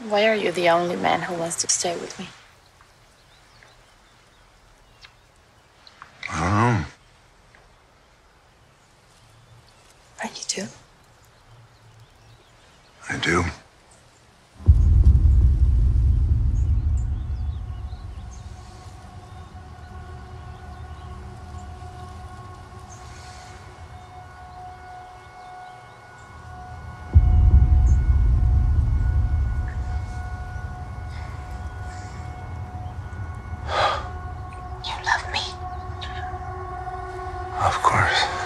Why are you the only man who wants to stay with me? I don't know. Are you too? I do. You love me. Of course.